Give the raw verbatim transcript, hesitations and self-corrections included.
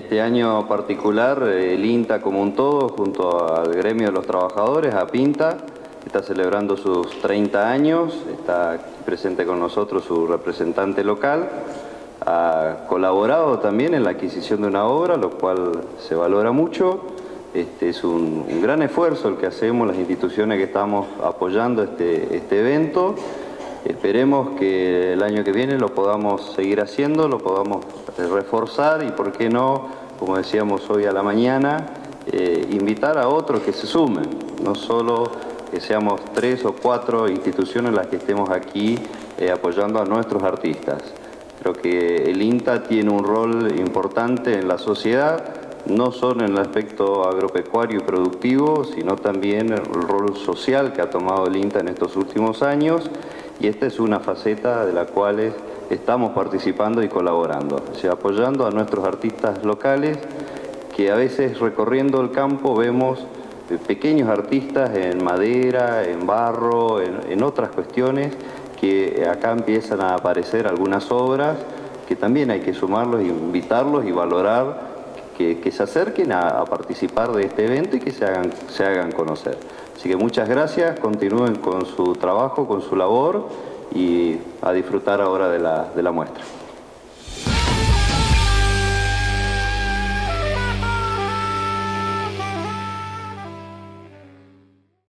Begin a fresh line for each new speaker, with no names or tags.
este año particular, el INTA como un todo, junto al gremio de los trabajadores, a Pinta, está celebrando sus treinta años, está presente con nosotros su representante local, ha colaborado también en la adquisición de una obra, lo cual se valora mucho. Este es un, un gran esfuerzo el que hacemos las instituciones que estamos apoyando este, este evento. Esperemos que el año que viene lo podamos seguir haciendo, lo podamos reforzar y, por qué no, como decíamos hoy a la mañana, eh, invitar a otros que se sumen, no solo que seamos tres o cuatro instituciones las que estemos aquí eh, apoyando a nuestros artistas. Creo que el INTA tiene un rol importante en la sociedad, no solo en el aspecto agropecuario y productivo, sino también el rol social que ha tomado el INTA en estos últimos años, y esta es una faceta de la cual estamos participando y colaborando, o sea, apoyando a nuestros artistas locales, que a veces recorriendo el campo vemos pequeños artistas en madera, en barro, en, en otras cuestiones, que acá empiezan a aparecer algunas obras que también hay que sumarlos, invitarlos y valorar, que, que se acerquen a, a participar de este evento y que se hagan, se hagan conocer. Así que muchas gracias, continúen con su trabajo, con su labor y a disfrutar ahora de la, de la muestra.